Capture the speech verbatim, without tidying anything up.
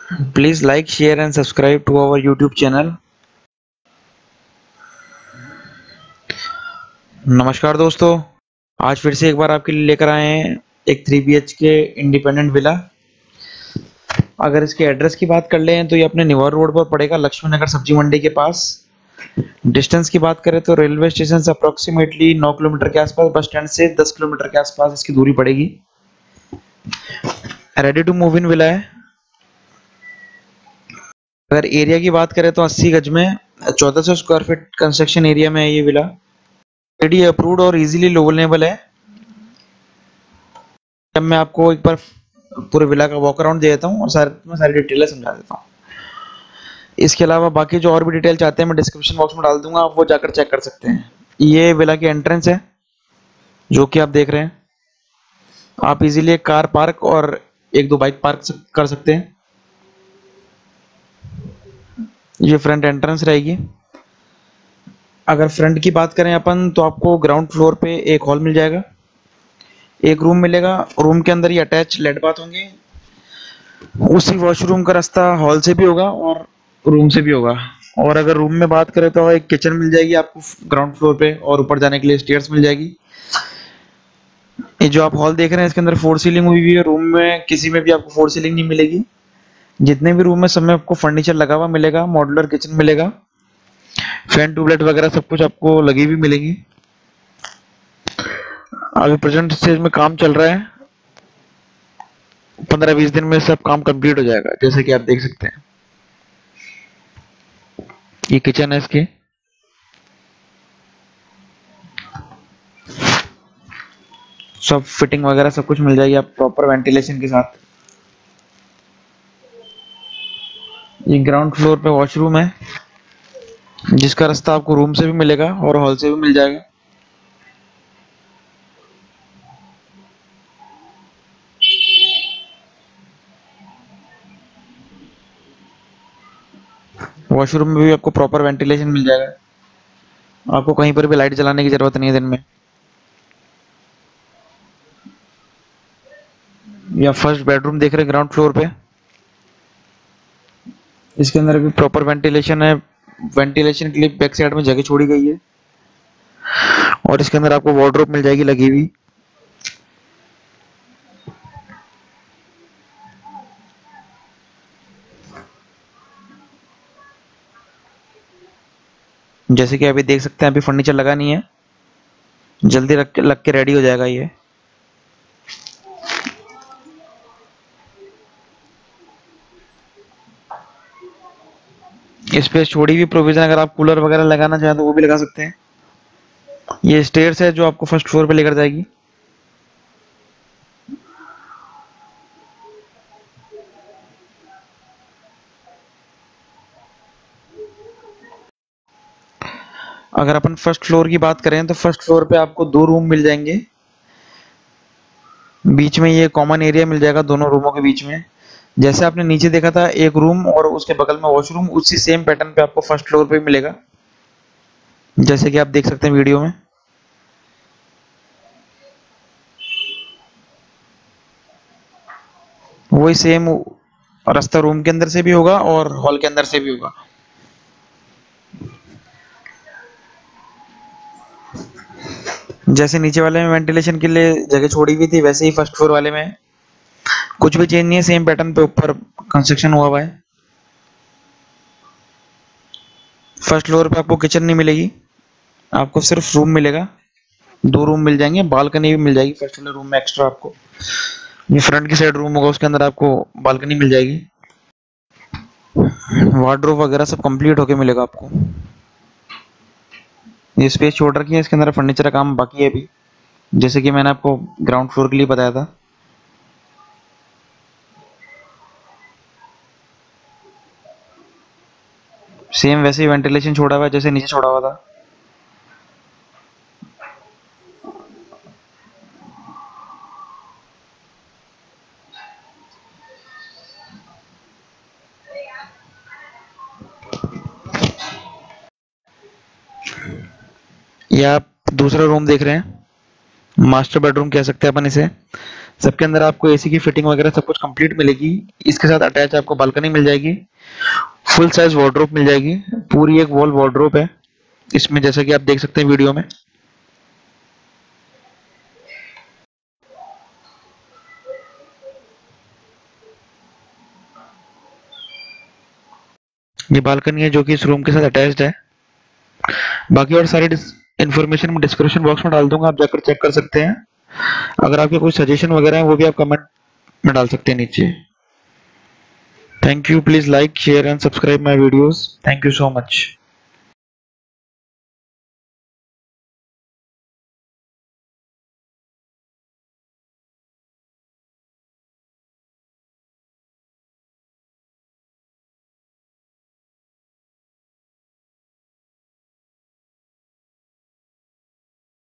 Please like, share and subscribe to our YouTube channel. नमस्कार दोस्तों, आज फिर से एक बार आपके लिए लेकर आए हैं एक three B H K independent villa. अगर इसके एड्रेस की बात कर लें तो ये अपने निवारू रोड पर पड़ेगा, लक्ष्मी नगर सब्जी मंडी के पास। डिस्टेंस की बात करें तो रेलवे स्टेशन से अप्रोक्सीमेटली नौ किलोमीटर के आसपास, बस स्टैंड से दस किलोमीटर के आसपास इसकी दूरी पड़ेगी। Ready to move in villa है। अगर एरिया की बात करें तो अस्सी गज में चौदह सौ स्क्वायर फीट कंस्ट्रक्शन एरिया में है ये विला। रेडी अप्रूव्ड और इजीली लोवेबल है। अब मैं आपको एक बार पूरे विला का वॉक अराउंड दे देता हूँ और सारे मैं सारी डिटेल समझा देता हूँ। इसके अलावा बाकी जो और भी डिटेल चाहते हैं मैं डिस्क्रिप्शन बॉक्स में डाल दूंगा, आप वो जाकर चेक कर सकते हैं। ये विला की एंट्रेंस है जो कि आप देख रहे हैं। आप इजीली एक कार पार्क और एक दो बाइक पार्क कर सकते हैं। ये फ्रंट एंट्रेंस रहेगी। अगर फ्रंट की बात करें अपन तो आपको ग्राउंड फ्लोर पे एक हॉल मिल जाएगा, एक रूम मिलेगा। रूम के अंदर ही अटैच लेट बाथ होंगे। उसी वॉशरूम का रास्ता हॉल से भी होगा और रूम से भी होगा। और अगर रूम में बात करें तो एक किचन मिल जाएगी आपको ग्राउंड फ्लोर पे और ऊपर जाने के लिए स्टेयर्स मिल जाएगी। ये जो आप हॉल देख रहे हैं इसके अंदर फोर सीलिंग हुई हुई है। रूम में किसी में भी आपको फोर सीलिंग नहीं मिलेगी। जितने भी रूम में सब में आपको फर्नीचर लगा हुआ मिलेगा, मॉड्यूलर किचन मिलेगा, फैन ट्यूबलाइट वगैरह सब कुछ आपको लगी हुई मिलेगी। अभी प्रेजेंट स्टेज में काम चल रहा है, पंद्रह बीस दिन में सब काम कंप्लीट हो जाएगा। जैसे कि आप देख सकते हैं ये किचन है इसकी। सब फिटिंग वगैरह सब कुछ मिल जाएगी आप प्रॉपर वेंटिलेशन के साथ। ये ग्राउंड फ्लोर पे वॉशरूम है जिसका रास्ता आपको रूम से भी मिलेगा और हॉल से भी मिल जाएगा। वॉशरूम में भी आपको प्रॉपर वेंटिलेशन मिल जाएगा। आपको कहीं पर भी लाइट जलाने की जरूरत नहीं है दिन में। या फर्स्ट बेडरूम देख रहे हैं ग्राउंड फ्लोर पे। इसके अंदर भी प्रॉपर वेंटिलेशन है। वेंटिलेशन के लिए बैक साइड में जगह छोड़ी गई है और इसके अंदर आपको वार्डरोब मिल जाएगी लगी हुई। जैसे कि अभी देख सकते हैं अभी फर्नीचर लगा नहीं है, जल्दी रख लग के रेडी हो जाएगा ये। स्पेस छोड़ी हुई प्रोविजन, अगर आप कूलर वगैरह लगाना चाहें तो वो भी लगा सकते हैं। ये स्टेयर्स है जो आपको फर्स्ट फ्लोर पे लेकर जाएगी। अगर अपन फर्स्ट फ्लोर की बात करें तो फर्स्ट फ्लोर पे आपको दो रूम मिल जाएंगे। बीच में ये कॉमन एरिया मिल जाएगा दोनों रूमों के बीच में। जैसे आपने नीचे देखा था एक रूम और उसके बगल में वॉशरूम, उसी सेम पैटर्न पे आपको फर्स्ट फ्लोर पे मिलेगा जैसे कि आप देख सकते हैं वीडियो में। वही सेम रास्ता रूम के अंदर से भी होगा और हॉल के अंदर से भी होगा। जैसे नीचे वाले में वेंटिलेशन के लिए जगह छोड़ी हुई थी वैसे ही फर्स्ट फ्लोर वाले में कुछ भी चेंज नहीं है, सेम पैटर्न पे ऊपर कंस्ट्रक्शन हुआ हुआ है। फर्स्ट फ्लोर पे आपको किचन नहीं मिलेगी, आपको सिर्फ रूम मिलेगा। दो रूम मिल जाएंगे, बालकनी भी मिल जाएगी फर्स्ट वाले रूम में एक्स्ट्रा आपको। ये फ्रंट की साइड रूम होगा उसके अंदर आपको बालकनी मिल जाएगी। वार्डरोब वगैरह सब कंप्लीट होके मिलेगा आपको। ये स्पेस छोड़ रखी है, इसके अंदर फर्नीचर का काम बाकी है अभी, जैसे कि मैंने आपको ग्राउंड फ्लोर के लिए बताया था। सेम वैसे ही वेंटिलेशन छोड़ा हुआ है जैसे नीचे छोड़ा हुआ था। ये आप दूसरा रूम देख रहे हैं, मास्टर बेडरूम कह सकते हैं अपन इसे। सबके अंदर आपको एसी की फिटिंग वगैरह सब कुछ कंप्लीट मिलेगी। इसके साथ अटैच आपको बालकनी मिल जाएगी, फुल साइज वार्डरोब मिल जाएगी, पूरी एक वॉल वार्डरोब है इसमें, जैसा कि आप देख सकते हैं वीडियो में। ये बालकनी है जो कि इस रूम के साथ अटैच्ड है। बाकी और सारी इन्फॉर्मेशन मैं डिस्क्रिप्शन बॉक्स में डाल दूंगा, आप जाकर चेक कर सकते हैं। अगर आपके कोई सजेशन वगैरह है वो भी आप कमेंट में डाल सकते हैं नीचे। Thank you, please like share and subscribe my videos. Thank you so much.